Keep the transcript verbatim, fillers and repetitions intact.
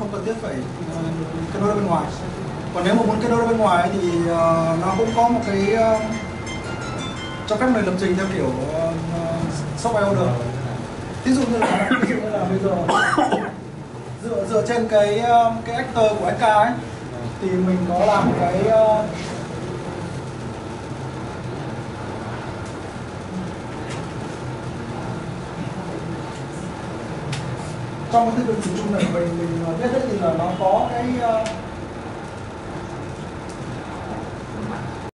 không cần thiết phải uh, kết nối ra bên ngoài. Còn nếu mà muốn kết nối ra bên ngoài thì uh, nó cũng có một cái uh, cho phép người lập trình theo kiểu uh, shop i o được. Ví dụ như là ví dụ như là bây giờ dựa dựa trên cái uh, cái actor của ét ca ấy thì mình có làm cái uh, trong cái thư viện dùng chung này mình mình biết đấy thì là nó có cái uh,